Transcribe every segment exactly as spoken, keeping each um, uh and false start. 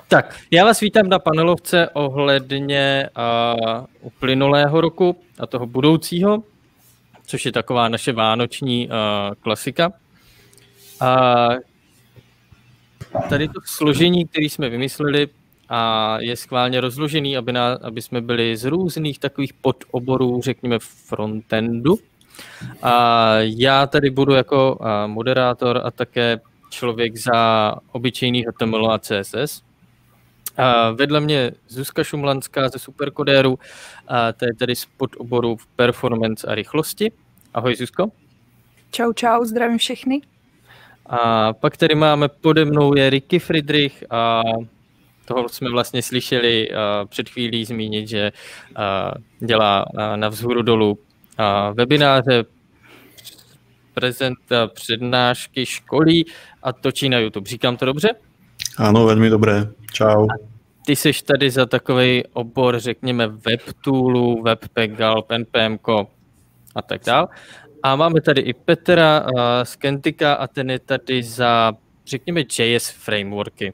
Tak, já vás vítám na panelovce ohledně uh, uplynulého roku a toho budoucího, což je taková naše vánoční uh, klasika. Uh, tady to složení, které jsme vymysleli, a je schválně rozložený, aby, na, aby jsme byli z různých takových podoborů, řekněme frontendu. A já tady budu jako uh, moderátor a také člověk za obyčejný H T M L a C S S. A vedle mě Zuzka Šumlanská ze Supercodéru, a to je tedy z podoboru performance a rychlosti. Ahoj Zuzko. Čau, čau, zdravím všechny. A pak tady máme pode mnou je Ricky Friedrich a toho jsme vlastně slyšeli před chvílí zmínit, že dělá na vzhůru dolů webináře, prezent, přednášky, školí a točí na YouTube. Říkám to dobře? Ano, velmi dobré. Čau. A ty seš tady za takový obor, řekněme, webtoolů, webpack, N P M ko a tak dál. A máme tady i Petra uh, z Kentika a ten je tady za, řekněme, J S frameworky.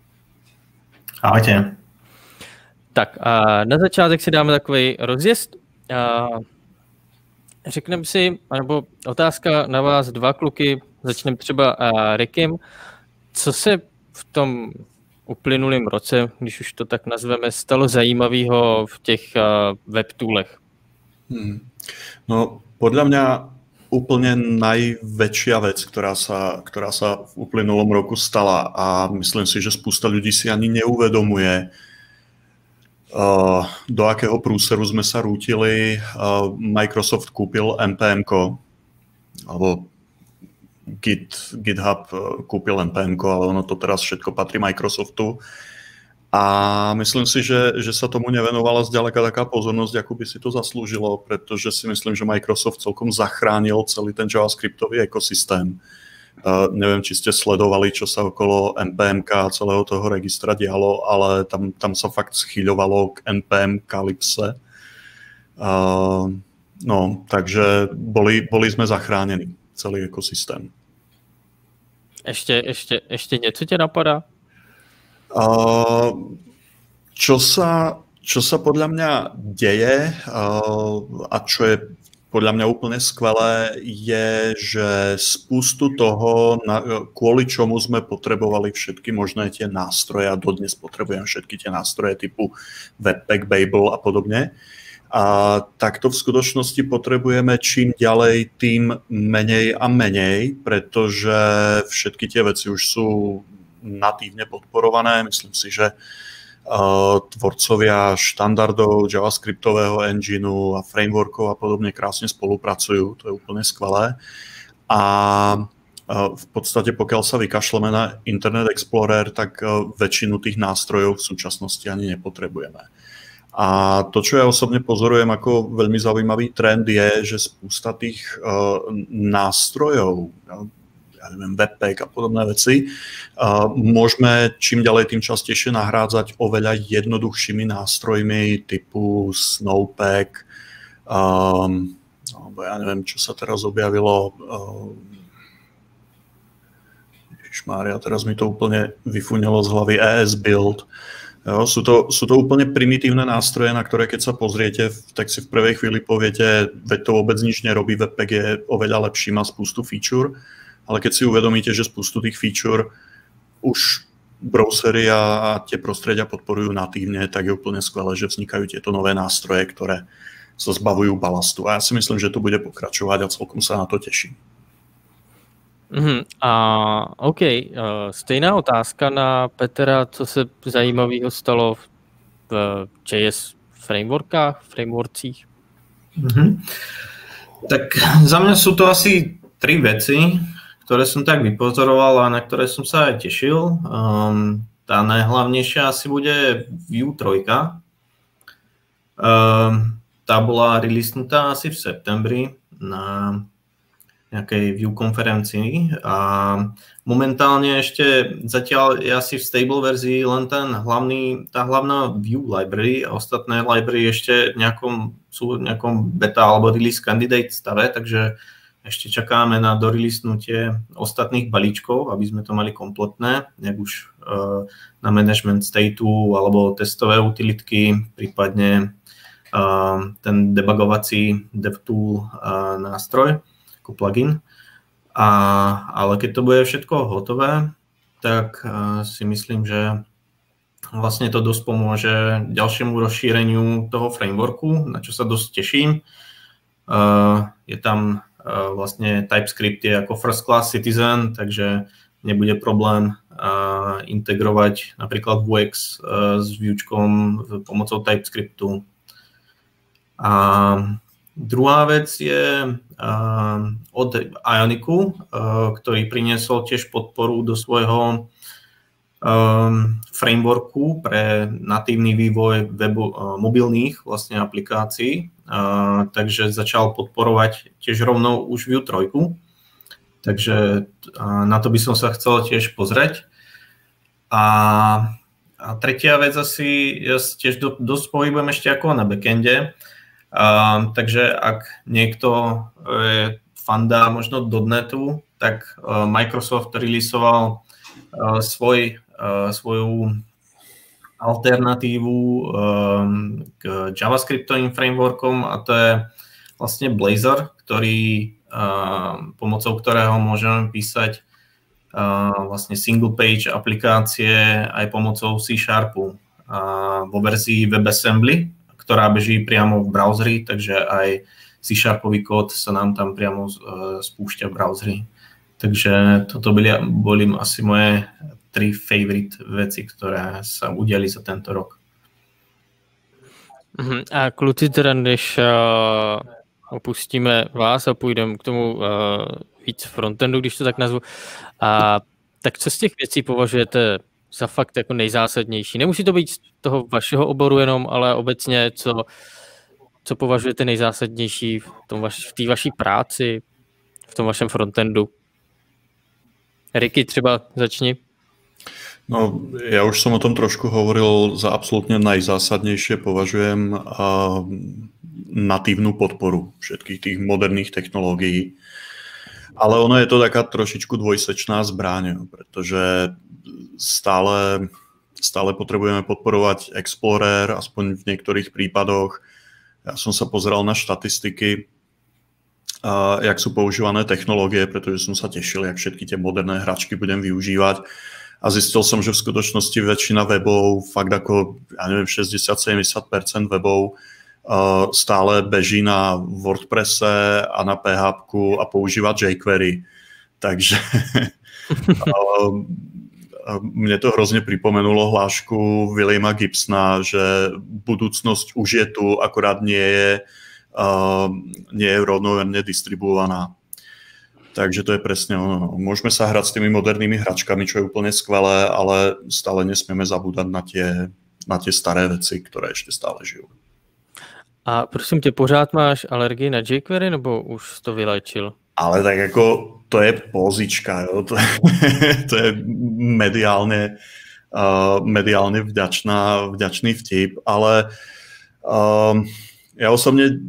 Ahojte. Tak a na začátek si dáme takový rozjezd. Uh, řekneme si, nebo otázka na vás dva kluky, začneme třeba uh, Rickym. Co se v tom uplynulém roce, když už to tak nazveme, stalo zajímavého v těch uh, webtoolech? Hmm. No, podľa mňa úplne najväčšia vec, ktorá sa, ktorá sa v uplynulom roku stala a myslím si, že spústa ľudí si ani neuvedomuje, uh, do akého prúseru sme sa rútili. Uh, Microsoft kúpil N P M ko, alebo Git, GitHub kúpil N P M ko, ale ono to teraz všetko patrí Microsoftu. A myslím si, že, že sa tomu nevenovala zďaleka taká pozornosť, ako by si to zaslúžilo, pretože si myslím, že Microsoft celkom zachránil celý ten javascriptový ekosystém. Uh, neviem, či ste sledovali, čo sa okolo N P M ka a celého toho registra dialo, ale tam, tam sa fakt schyľovalo k N P M Calypse. Uh, no, takže boli, boli sme zachránení, celý ekosystém. Ešte, ešte, ešte něco tě napadá? Uh, čo sa, čo sa podľa mňa deje uh, a čo je podľa mňa úplne skvelé, je, že spústu toho, na, kvôli čomu sme potrebovali všetky možné tie nástroje a dodnes potrebujeme všetky tie nástroje typu Webpack, Babel a podobne. A takto v skutočnosti potrebujeme čím ďalej, tým menej a menej, pretože všetky tie veci už sú natívne podporované. Myslím si, že uh, tvorcovia štandardov javascriptového engineu a frameworkov a podobne krásne spolupracujú. To je úplne skvelé. A uh, v podstate, pokiaľ sa vykašleme na Internet Explorer, tak uh, väčšinu tých nástrojov v súčasnosti ani nepotrebujeme. A to, čo ja osobne pozorujem ako veľmi zaujímavý trend, je, že spústa tých uh, nástrojov, ja neviem, Webpack a podobné veci, uh, môžeme čím ďalej tým častejšie nahrádzať oveľa jednoduchšími nástrojmi typu Snowpack, um, alebo ja neviem, čo sa teraz objavilo. Uh, Ježišmária, teraz mi to úplne vyfunilo z hlavy E S Build. Jo, sú, to, sú to úplne primitívne nástroje, na ktoré keď sa pozriete, tak si v prvej chvíli poviete, veď to vôbec nič nerobí, Webpack je oveľa lepší, má spústu feature, ale keď si uvedomíte, že spústu tých feature už browsery a tie prostredia podporujú natívne, tak je úplne skvelé, že vznikajú tieto nové nástroje, ktoré sa zbavujú balastu. A ja si myslím, že to bude pokračovať a celkom sa na to teším. Mm, a OK, uh, stejná otázka na Petra, co se zajímavého stalo v J S frameworkách, frameworkcích? Mm-hmm. Tak za mňa sú to asi tri veci, ktoré som tak vypozoroval a na ktoré som sa aj tešil. Um, tá najhlavnejšia asi bude Vue tri. Um, tá bola releasenutá asi v septembri na nejakej Vue konferencii a momentálne ešte zatiaľ je asi v stable verzii len ten hlavný, tá hlavná Vue library a ostatné library ešte v nejakom, sú v nejakom beta alebo release candidate stave, takže ešte čakáme na doreleasnutie ostatných balíčkov, aby sme to mali kompletné, jak už uh, na management stateu alebo testové utilitky, prípadne uh, ten debugovací DevTool uh, nástroj ako plugin. A, ale keď to bude všetko hotové, tak uh, si myslím, že vlastne to dosť pomôže ďalšiemu rozšíreniu toho frameworku, na čo sa dosť teším. Uh, je tam uh, vlastne TypeScript je ako first class citizen, takže nebude problém uh, integrovať napríklad Vuex uh, s Vuečkom pomocou TypeScriptu. A druhá vec je uh, od Ionicu, uh, ktorý priniesol tiež podporu do svojho um, frameworku pre natívny vývoj webu, uh, mobilných vlastne aplikácií. Uh, takže začal podporovať tiež rovnou už Vue tri. Takže uh, na to by som sa chcel tiež pozrieť. A, a tretia vec asi, ja tiež do, dosť pohybujem ešte ako na backende. Uh, takže ak niekto je fanda možno dotnetu, tak uh, Microsoft releasoval uh, svoj, uh, svoju alternatívu um, k JavaScriptovým frameworkom a to je vlastne Blazor, ktorý, uh, pomocou ktorého môžeme písať uh, vlastne single page aplikácie aj pomocou C Sharpu uh, vo verzii WebAssembly, ktorá beží priamo v browseri, takže aj C-sharpový kód sa nám tam priamo spúšťa v browseri. Takže toto boli, boli asi moje tri favorite veci, ktoré sa udiali za tento rok. A kluci, teda než uh, opustíme vás a půjdeme k tomu uh, víc frontendu, když to tak nazvu, a tak co z těch věcí považujete za fakt jako nejzásadnější? Nemusí to být z toho vašeho oboru jenom, ale obecně, co, co považujete nejzásadnější v tom vaš, v té vaší práci, v tom vašem frontendu? Ricky, třeba začni. No, ja už som o tom trošku hovoril, za absolútne najzásadnejšie považujem uh, natívnu podporu všetkých tých moderných technológií. Ale ono je to taká trošičku dvojsečná zbraň, pretože stále, stále potrebujeme podporovať Explorer, aspoň v niektorých prípadoch. Ja som sa pozeral na štatistiky, uh, jak sú používané technológie, pretože som sa tešil, jak všetky tie moderné hračky budem využívať. A zistil som, že v skutočnosti väčšina webov, fakt ako, ja neviem, šesťdesiat až sedemdesiat percent webov uh, stále beží na WordPresse a na pé há pé a používa jQuery. Takže uh, mne to hrozne pripomenulo hlášku Williama Gibsona, že budúcnosť už je tu, akorát nie je, uh, nie je rovnomerne distribuovaná. Takže to je presne ono. Môžeme sa hrať s tými modernými hračkami, čo je úplne skvelé, ale stále nesmieme zabúdať na tie, na tie staré veci, ktoré ešte stále žijú. A prosím tě, pořád máš alergii na jQuery, nebo už to vylečil? Ale tak jako to je pozička, jo? To, je, to je mediálne, uh, mediálne vďačná, vďačný vtip, ale uh, ja osobne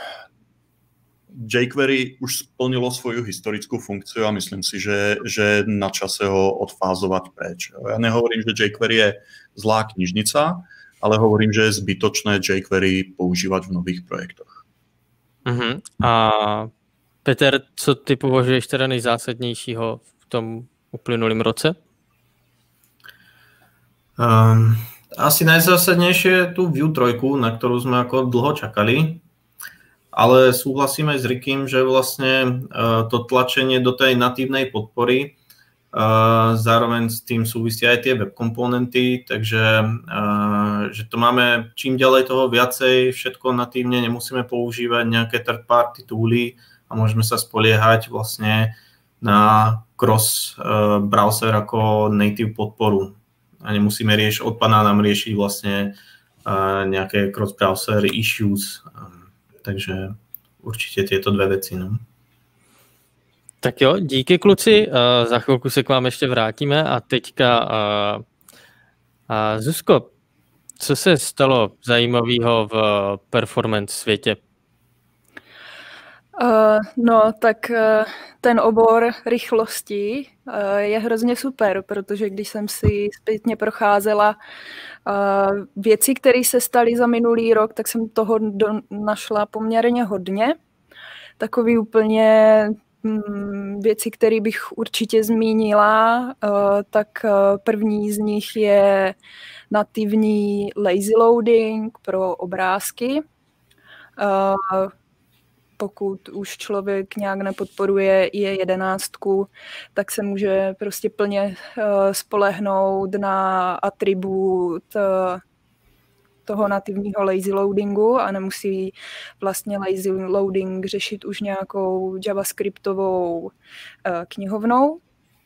jQuery už splnilo svoju historickú funkciu a myslím si, že, že je na čase ho odfázovať preč. Ja nehovorím, že jQuery je zlá knižnica, ale hovorím, že je zbytočné jQuery používať v nových projektoch. Uh-huh. A Peter, co ty považuješ teda nejzásadnějšího v tom uplynulém roce? Um, asi najzásadnejšie je tu Vue tri, na ktorú sme ako dlho čakali. Ale súhlasím aj s Rikym, že vlastne uh, to tlačenie do tej natívnej podpory uh, zároveň s tým súvisia aj tie web komponenty, takže uh, že to máme čím ďalej toho viacej, všetko natívne, nemusíme používať nejaké third party tooly a môžeme sa spoliehať vlastne na cross uh, browser ako native podporu. A nemusíme riešiť, odpadá nám riešiť vlastne uh, nejaké cross browser issues. Takže určitě tyto dvě věci. No. Tak jo, díky kluci, uh, za chvilku se k vám ještě vrátíme a teďka uh, uh, Zuzko, co se stalo zajímavého v performance světě? Uh, no, tak uh, ten obor rychlosti uh, je hrozně super, protože když jsem si zpětně procházela uh, věci, které se staly za minulý rok, tak jsem toho do, našla poměrně hodně. Takový úplně mm, věci, které bych určitě zmínila, uh, tak uh, první z nich je nativní lazy loading pro obrázky. Uh, Pokud už člověk nějak nepodporuje I E jedenáct, tak se může prostě plně uh, spolehnout na atribut uh, toho nativního lazy loadingu a nemusí vlastně lazy loading řešit už nějakou javascriptovou uh, knihovnou.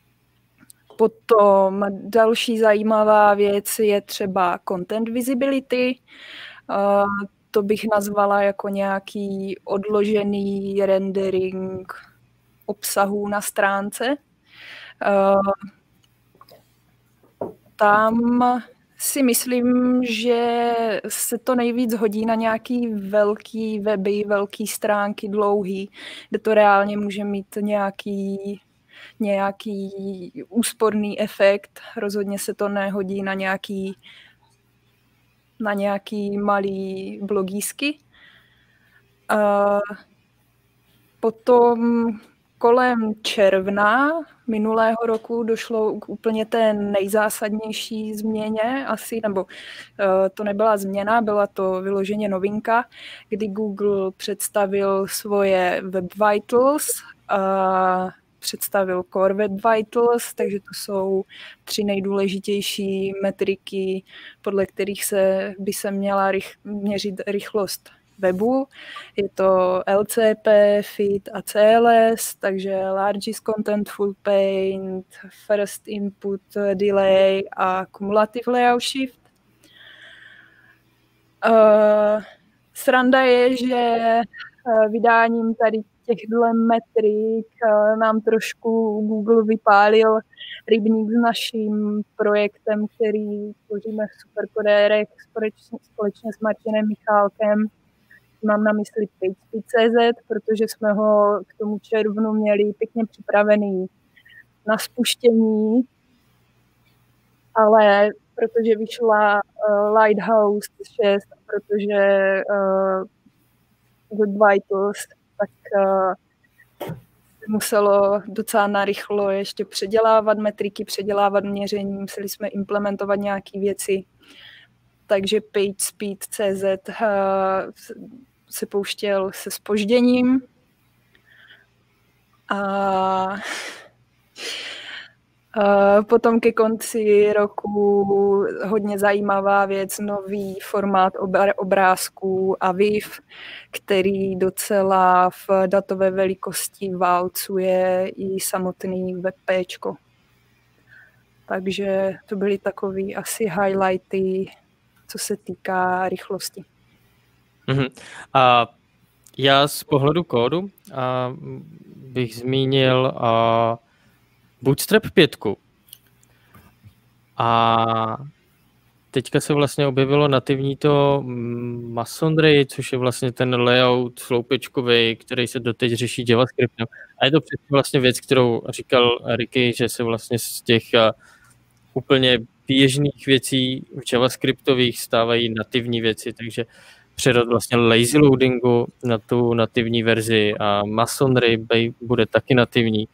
Potom další zajímavá věc je třeba content visibility. Uh, To bych nazvala jako nějaký odložený rendering obsahu na stránce. Tam si myslím, že se to nejvíc hodí na nějaký velký weby, velký stránky, dlouhý, kde to reálně může mít nějaký, nějaký úsporný efekt. Rozhodně se to nehodí na nějaký na nějaký malý blogísky. Uh, potom kolem června minulého roku došlo k úplně té nejzásadnější změně asi, nebo uh, to nebyla změna, byla to vyloženě novinka, kdy Google představil svoje Web Vitals, uh, představil Core Web Vitals, takže to jsou tři nejdůležitější metriky, podle kterých se, by se měla rych, měřit rychlost webu. Je to L C P, F I T a C L S, takže Largest Contentful Paint, First Input Delay a Cumulative Layout Shift. Uh, sranda je, že uh, vydáním tady těchto metrik nám trošku Google vypálil rybník s naším projektem, který tvoříme v Superkodérech společně, společně s Martinem Michálkem. Mám na mysli PageSpeed tečka cé zet, protože jsme ho k tomu červnu měli pěkně připravený na spuštění, ale protože vyšla uh, Lighthouse šest, protože uh, Web Vitals, tak uh, muselo docela narychlo ještě předělávat metriky, předělávat měření, museli jsme implementovat nějaké věci, takže PageSpeed tečka cé zet uh, se pouštěl se zpožděním a Uh, potom ke konci roku hodně zajímavá věc, nový formát obrázků A V I F, který docela v datové velikosti válcuje i samotný WebPčko. Takže to byly takové asi highlighty, co se týká rychlosti. Mm-hmm. A já z pohledu kódu a bych zmínil a Bootstrap pět. A teďka se vlastně objevilo nativní to Masonry, což je vlastně ten layout sloupečkový, který se doteď řeší JavaScriptem. A je to přesně vlastně věc, kterou říkal Ricky, že se vlastně z těch úplně běžných věcí v JavaScriptových stávají nativní věci, takže přerod vlastně lazy loadingu na tu nativní verzi a Masonry bude taky nativní.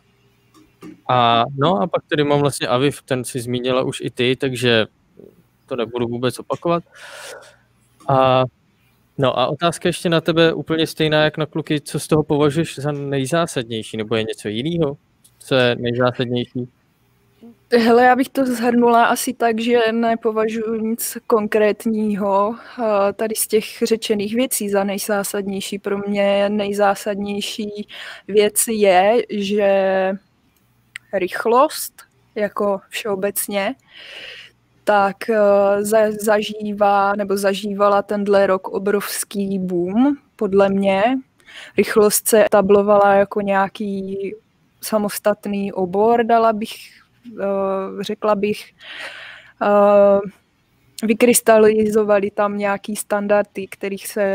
A no a pak tady mám vlastně A V I F, ten si zmínila už i ty, takže to nebudu vůbec opakovat. A, no a otázka ještě na tebe úplně stejná jak na kluky, co z toho považuješ za nejzásadnější, nebo je něco jiného, co je nejzásadnější? Hele, já bych to shrnula asi tak, že nepovažuji nic konkrétního tady z těch řečených věcí za nejzásadnější. Pro mě nejzásadnější věc je, že rychlost, jako všeobecně, tak zažívá nebo zažívala tenhle rok obrovský boom, podle mě. Rychlost se etablovala jako nějaký samostatný obor, dala bych, řekla bych. Vykrystalizovaly tam nějaký standardy, kterých se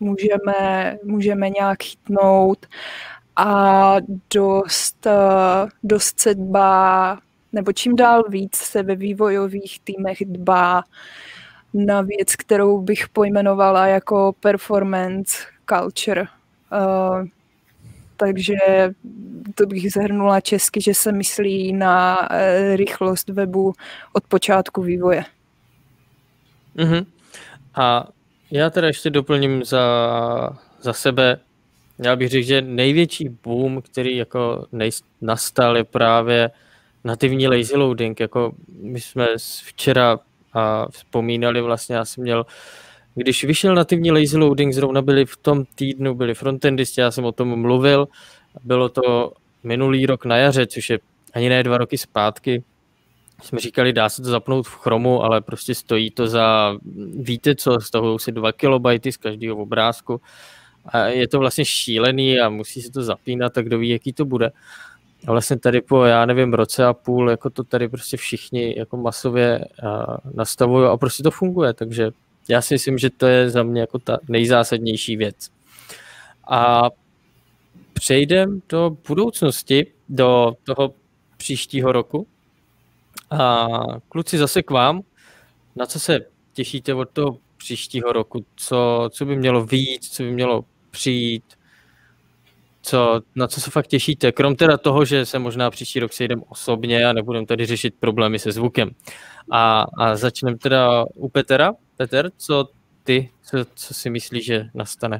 můžeme, můžeme nějak chytnout a dost, dost se dbá, nebo čím dál víc se ve vývojových týmech dbá na věc, kterou bych pojmenovala jako performance culture. Uh, takže to bych zhrnula česky, že se myslí na uh, rychlost webu od počátku vývoje. Mm-hmm. A já teda ještě doplním za, za sebe. Já bych řekl, že největší boom, který jako nej, nastal, je právě nativní lazy loading. Jako my jsme včera a vzpomínali, vlastně já jsem měl, když vyšel nativní lazy loading, zrovna byli v tom týdnu, byli frontendisti, já jsem o tom mluvil, bylo to minulý rok na jaře, což je ani ne dva roky zpátky. Jsme říkali, dá se to zapnout v Chromu, ale prostě stojí to za, víte co, stahují si dva kilobajty z každého obrázku a je to vlastně šílený a musí se to zapínat, tak kdo ví, jaký to bude. A vlastně tady po, já nevím, roce a půl, jako to tady prostě všichni jako masově nastavují a prostě to funguje, takže já si myslím, že to je za mě jako ta nejzásadnější věc. A přejdem do budoucnosti, do toho příštího roku. A kluci, zase k vám. Na co se těšíte od toho příštího roku? Co, co by mělo vyjít, co by mělo přijít? Co, na co se fakt těšíte? Krom teda toho, že se možná příští rok sejdeme osobně a nebudeme tady řešit problémy se zvukem. A, a začneme teda u Petra. Petr, co ty, co, co si myslíš, že nastane?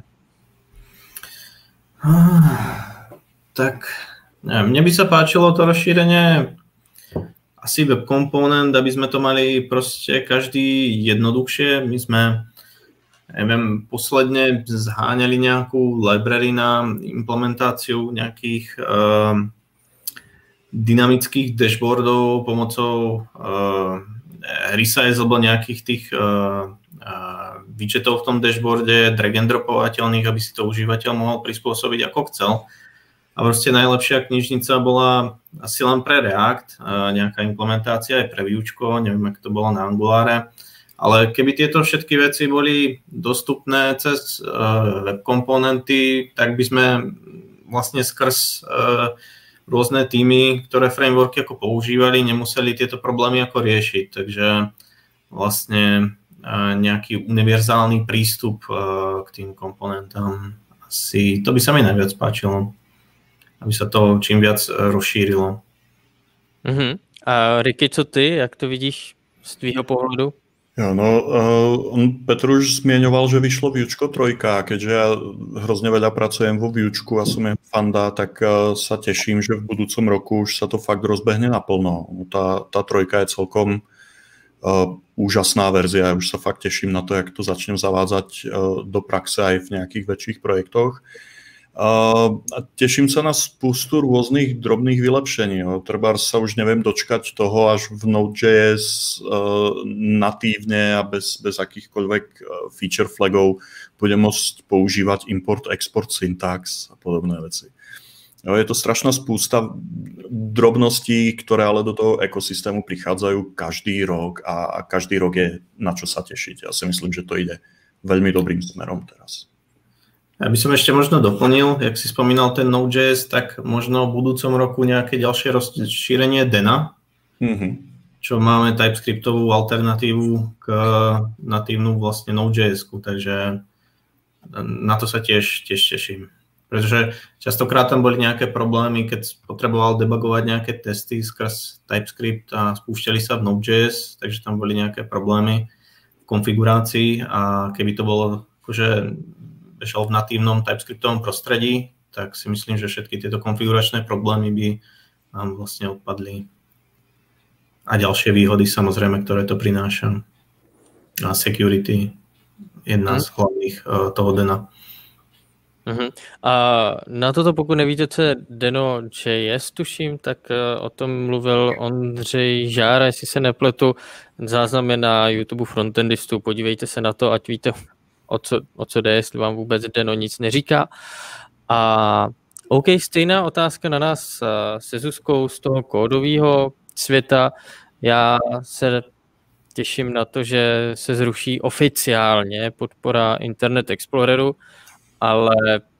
Tak, neviem, mne by sa páčilo to rozšírenie asi web komponent, aby sme to mali proste každý jednoduchšie. My sme, neviem, posledne zháňali nejakú library na implementáciu nejakých uh, dynamických dashboardov pomocou uh, resize alebo nejakých tých uh, uh, widgetov v tom dashboarde, drag and dropovateľných, aby si to užívateľ mohol prispôsobiť ako chcel. A proste najlepšia knižnica bola asi len pre React, nejaká implementácia aj pre Vuečko, neviem, ako to bolo na Angulare. Ale keby tieto všetky veci boli dostupné cez web komponenty, tak by sme vlastne skrz rôzne týmy, ktoré frameworky ako používali, nemuseli tieto problémy ako riešiť. Takže vlastne nejaký univerzálny prístup k tým komponentám. Asi to by sa mi najviac páčilo, aby sa to čím viac rozšírilo. Uh-huh. A Ricky, co ty? Jak to vidíš z tvýho pohledu? Jo, no, uh, on Petr už zmieňoval, že vyšlo Vuečko trojka, keďže ja hrozne veľa pracujem vo Vuečku a som je fanda, tak uh, sa teším, že v budúcom roku už sa to fakt rozbehne naplno. Tá, tá trojka je celkom uh, úžasná verzia, ja už sa fakt teším na to, jak to začnem zavádzať uh, do praxe aj v nejakých väčších projektoch. Uh, a teším sa na spústu rôznych drobných vylepšení. Trebárs sa už neviem dočkať toho, až v Node.js uh, natívne a bez, bez akýchkoľvek uh, feature flagov budem môcť používať import-export syntax a podobné veci. Jo, je to strašná spústa drobností, ktoré ale do toho ekosystému prichádzajú každý rok a, a každý rok je na čo sa tešiť. Ja si myslím, že to ide veľmi dobrým smerom teraz. Ja by som ešte možno doplnil, jak si spomínal ten Node.js, tak možno v budúcom roku nejaké ďalšie rozšírenie Dena, mm-hmm. čo máme TypeScriptovú alternatívu k natívnu vlastne Node.js-ku, takže na to sa tiež, tiež teším. Pretože častokrát tam boli nejaké problémy, keď potreboval debugovať nejaké testy skrz TypeScript a spúšťali sa v Node.js, takže tam boli nejaké problémy v konfigurácii a keby to bolo akože bežal v natívnom TypeScriptovom prostredí, tak si myslím, že všetky tieto konfiguračné problémy by nám vlastne odpadli. A ďalšie výhody samozrejme, ktoré to prináša. A security, jedna z hlavných uh, toho Dena. Uh-huh. A na toto, pokud nevíte, co je Deno.js, tuším, tak uh, o tom mluvil Ondřej Žára, jestli se nepletu, záznamy na YouTube frontendistů, podívejte se na to, ať víte, O co, o co jde, jestli vám vůbec Deno nic neříká. A OK, stejná otázka na nás se Zuzkou z toho kódového světa. Já se těším na to, že se zruší oficiálně podpora Internet Exploreru, ale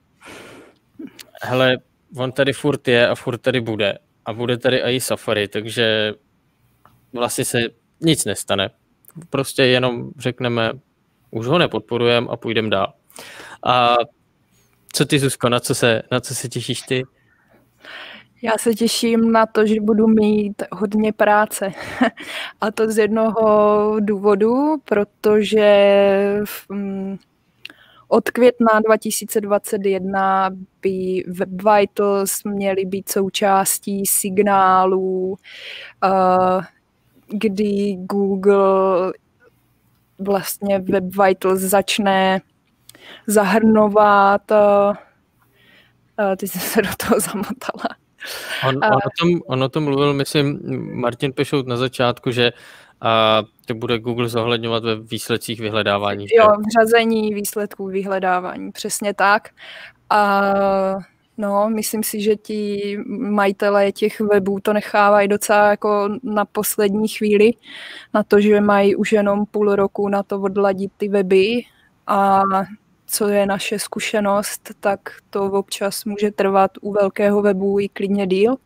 hele, on tady furt je a furt tady bude. A bude tady i Safari, takže vlastně se nic nestane. Prostě jenom řekneme, už ho nepodporujeme a půjdeme dál. A co ty, Zuzko, na co se, na co se těšíš ty? Já se těším na to, že budu mít hodně práce. A to z jednoho důvodu, protože v, um, od května dva tisíce dvacet jedna by Web Vitals měly být součástí signálů, uh, kdy Google vlastně Web Vitals začne zahrnovat. Uh, uh, teď jsem se do toho zamotala. On, on, o tom, on o tom mluvil, myslím, Martin Pešout na začátku, že a, to bude Google zohledňovat ve výsledcích vyhledávání. Jo, v řazení výsledků vyhledávání, přesně tak. A no, myslím si, že ti majitelé těch webů to nechávají docela jako na poslední chvíli, na to, že mají už jenom půl roku na to odladit ty weby a co je naše zkušenost, tak to občas může trvat u velkého webu i klidně díl.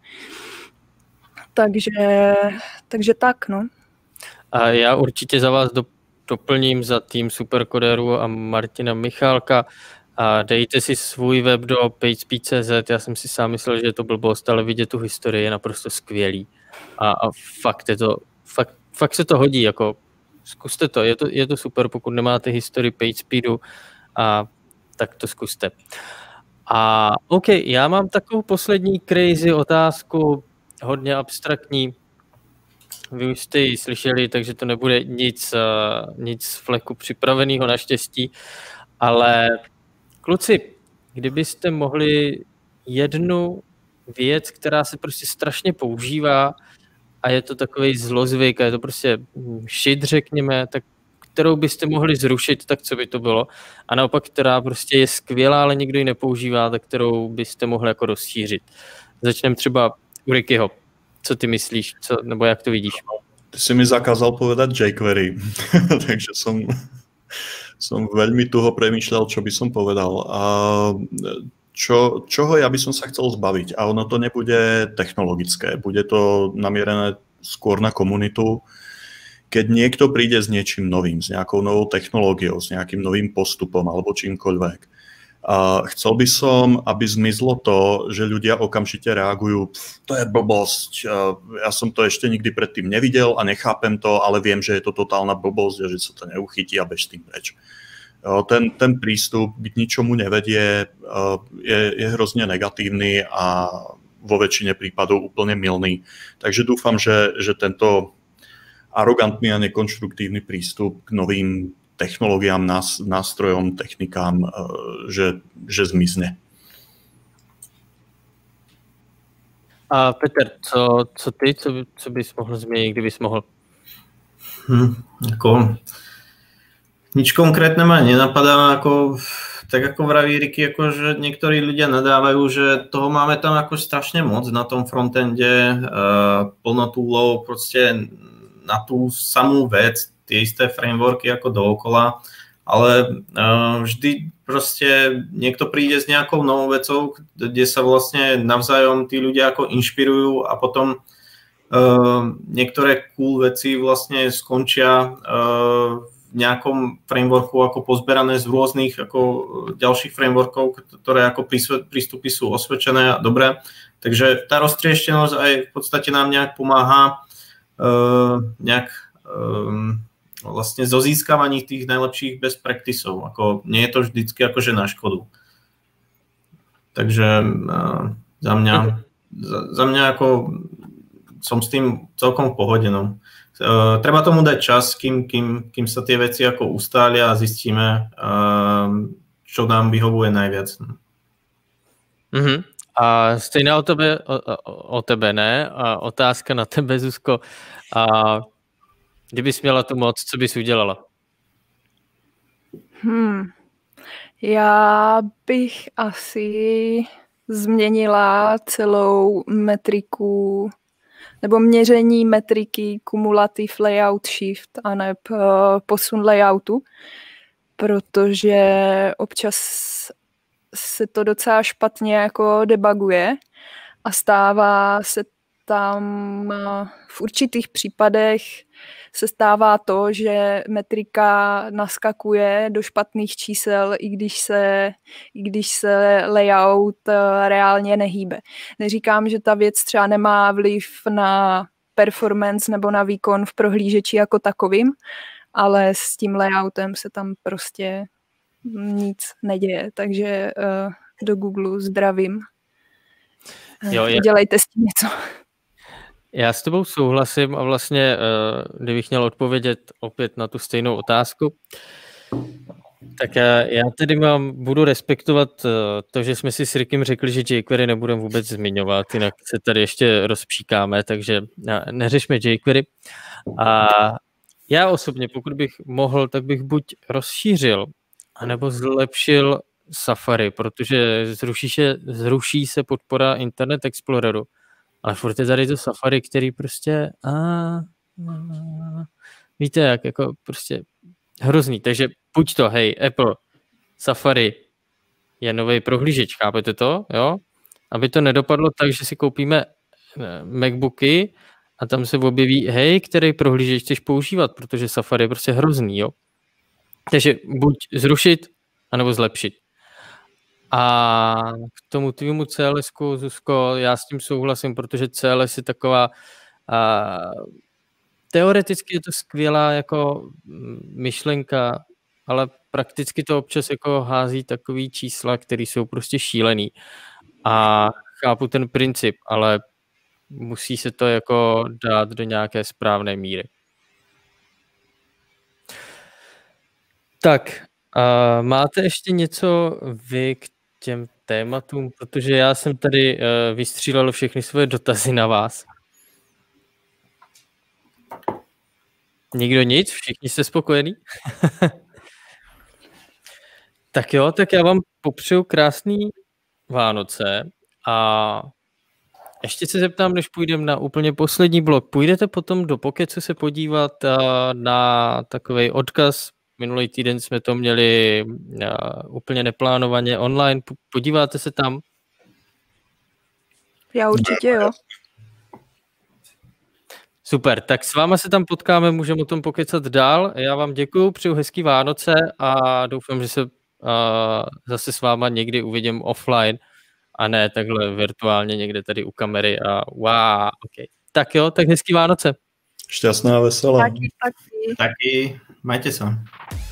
Takže, takže tak, no. A já určitě za vás do, doplním za tým Supercoderů a Martina Michálka. A dejte si svůj web do PageSpeed tečka cé zet. Já jsem si sám myslel, že je to blbost, ale vidět tu historii je naprosto skvělý. A, a fakt, je to, fakt, fakt se to hodí. Jako, zkuste to. Je to, je to super, pokud nemáte historii PageSpeedu, a tak to zkuste. A OK, já mám takovou poslední crazy otázku, hodně abstraktní. Vy už jste ji slyšeli, takže to nebude nic, nic z fleku připraveného naštěstí, ale kluci, kdybyste mohli jednu věc, která se prostě strašně používá a je to takový zlozvyk a je to prostě shit, řekněme, tak kterou byste mohli zrušit, tak co by to bylo? A naopak, která prostě je skvělá, ale nikdo ji nepoužívá, tak kterou byste mohli jako rozšířit. Začneme třeba u Rickyho. Co ty myslíš? Co, nebo jak to vidíš? Ty si mi zakázal povedať jQuery, takže som, som veľmi tuho premýšľal, čo by som povedal. A čo, čoho ja by som sa chcel zbaviť? A ono to nebude technologické, bude to namierené skôr na komunitu. Keď niekto príde s niečím novým, s nejakou novou technológiou, s nejakým novým postupom alebo čímkoľvek, a chcel by som, aby zmizlo to, že ľudia okamžite reagujú, to je blbosť, ja som to ešte nikdy predtým nevidel a nechápem to, ale viem, že je to totálna blbosť a že sa to neuchytí a bež tým preč. Ten, ten prístup k ničomu nevedie, je, je hrozne negatívny a vo väčšine prípadov úplne mylný. Takže dúfam, že, že tento arogantný a nekonštruktívny prístup k novým technologiám, nástrojom, technikám, že, že zmizne. A Petr, co, co ty, co, co bys mohl změnit, kdybys mohl? Hm, jako, nič konkrétne ma nenapadá, ako, tak ako vraví Ricky, ako, že niektorí ľudia nadávajú, že toho máme tam ako strašne moc na tom frontende, uh, plno toolov, proste na tú samú vec, tie isté frameworky ako dookola, ale uh, vždy proste niekto príde s nejakou novou vecou, kde sa vlastne navzájom tí ľudia ako inšpirujú a potom uh, niektoré cool veci vlastne skončia uh, v nejakom frameworku ako pozberané z rôznych ako ďalších frameworkov, ktoré ako prístupy sú osvedčené a dobré. Takže tá roztrieštenosť aj v podstate nám nejak pomáha uh, nejak um, vlastne zo získavaní tých najlepších best practiceov. Ako, nie je to vždycky akože na škodu. Takže uh, za mňa za, za mňa ako som s tým celkom v pohode. No. Uh, treba tomu dať čas, kým, kým, kým sa tie veci ako ustália a zistíme, uh, čo nám vyhovuje najviac. Mm-hmm. A stejná o tebe, o, o tebe, ne? A otázka na tebe, Zuzko. A kdybys měla tu moc, co bys udělala? Hmm. Já bych asi změnila celou metriku nebo měření metriky, kumulativ layout shift a ne posun layoutu, protože občas se to docela špatně jako debuguje a stává se tam v určitých případech se stává to, že metrika naskakuje do špatných čísel, i když se, i když se layout reálně nehýbe. Neříkám, že ta věc třeba nemá vliv na performance nebo na výkon v prohlížeči jako takovým, ale s tím layoutem se tam prostě nic neděje, takže uh, do Google zdravím. Jo, je... Dělejte s tím něco. Já s tebou souhlasím a vlastně, kdybych měl odpovědět opět na tu stejnou otázku, tak já tedy mám, budu respektovat to, že jsme si s Rikem řekli, že jQuery nebudeme vůbec zmiňovat, jinak se tady ještě rozpříkáme, takže neřešme jQuery. A já osobně, pokud bych mohl, tak bych buď rozšířil, anebo zlepšil Safari, protože zruší se, zruší se podpora Internet Exploreru. Ale furt je tady to Safari, který prostě a, a, víte jak, jako prostě hrozný. Takže buď to, hej, Apple, Safari je nový prohlížeč, chápete to, jo? Aby to nedopadlo tak, že si koupíme MacBooky a tam se objeví, hej, který prohlížeč chceš používat, protože Safari je prostě hrozný, jo? Takže buď zrušit, anebo zlepšit. A k tomu tvýmu C L S ku, Zuzko, já s tím souhlasím, protože C L S je taková, a, teoreticky je to skvělá jako myšlenka, ale prakticky to občas jako hází takový čísla, které jsou prostě šílený. A chápu ten princip, ale musí se to jako dát do nějaké správné míry. Tak, a máte ještě něco vy k těm tématům, protože já jsem tady uh, vystřílel všechny svoje dotazy na vás. Nikdo nic? Všichni jste spokojení? Tak jo, tak já vám popřeju krásný Vánoce a ještě se zeptám, než půjdeme na úplně poslední blok. Půjdete potom do Pokecu se podívat uh, na takovej odkaz. Minulý týden jsme to měli uh, úplně neplánovaně online. Podíváte se tam? Já určitě jo. Super, tak s váma se tam potkáme, můžeme o tom pokecat dál. Já vám děkuju, přeju hezký Vánoce a doufám, že se uh, zase s váma někdy uvidím offline a ne takhle virtuálně někde tady u kamery a wow, ok. Tak jo, tak hezký Vánoce. Šťastná a veselá. Taky, taky. Taky, majte sa.